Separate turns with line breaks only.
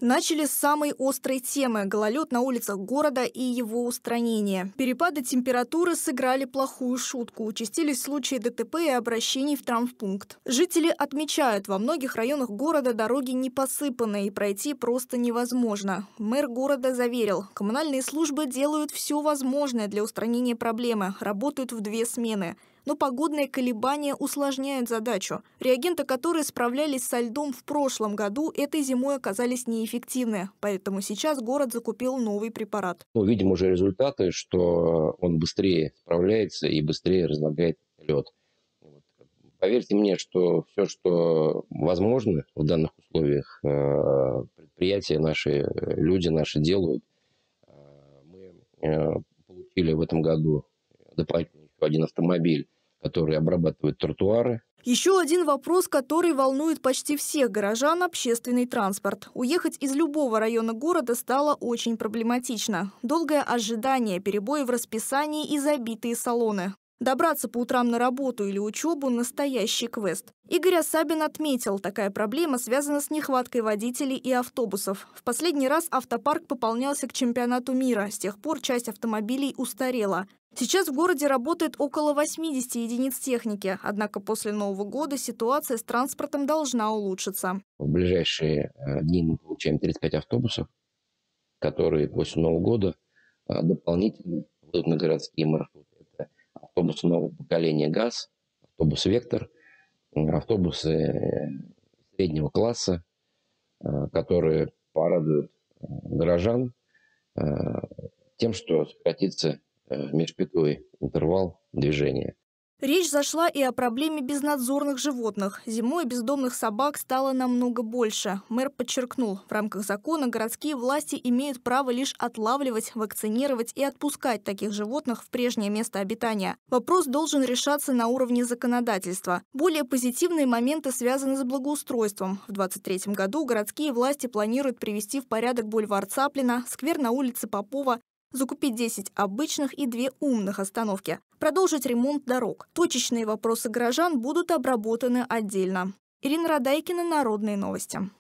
Начали с самой острой темы – гололед на улицах города и его устранение. Перепады температуры сыграли плохую шутку. Участились случаи ДТП и обращений в травмпункт. Жители отмечают, во многих районах города дороги не посыпаны и пройти просто невозможно. Мэр города заверил, коммунальные службы делают все возможное для устранения проблемы, работают в 2 смены. Но погодные колебания усложняют задачу. Реагенты, которые справлялись со льдом в прошлом году, этой зимой оказались неэффективны. Поэтому сейчас город закупил новый препарат.
Видим уже результаты, что он быстрее справляется и быстрее разлагает лед. Поверьте мне, что все, что возможно в данных условиях, предприятия наши, люди наши делают. Мы получили в этом году дополнительно еще один автомобиль, который обрабатывает тротуары.
Еще один вопрос, который волнует почти всех горожан – общественный транспорт. Уехать из любого района города стало очень проблематично. Долгое ожидание, перебои в расписании и забитые салоны. Добраться по утрам на работу или учебу – настоящий квест. Игорь Асабин отметил, такая проблема связана с нехваткой водителей и автобусов. В последний раз автопарк пополнялся к чемпионату мира. С тех пор часть автомобилей устарела. Сейчас в городе работает около 80 единиц техники. Однако после Нового года ситуация с транспортом должна улучшиться.
В ближайшие дни мы получаем 35 автобусов, которые после Нового года дополнительно выйдут на городские маршруты. Это автобусы нового поколения ГАЗ, автобус «Вектор», автобусы среднего класса, которые порадуют горожан тем, что сократится межпятовой интервал движения.
Речь зашла и о проблеме безнадзорных животных. Зимой бездомных собак стало намного больше. Мэр подчеркнул, в рамках закона городские власти имеют право лишь отлавливать, вакцинировать и отпускать таких животных в прежнее место обитания. Вопрос должен решаться на уровне законодательства. Более позитивные моменты связаны с благоустройством. В 2023 году городские власти планируют привести в порядок бульвар Цаплина, сквер на улице Попова, закупить 10 обычных и 2 умных остановки, продолжить ремонт дорог. Точечные вопросы горожан будут обработаны отдельно. Ирина Радайкина, Народные новости.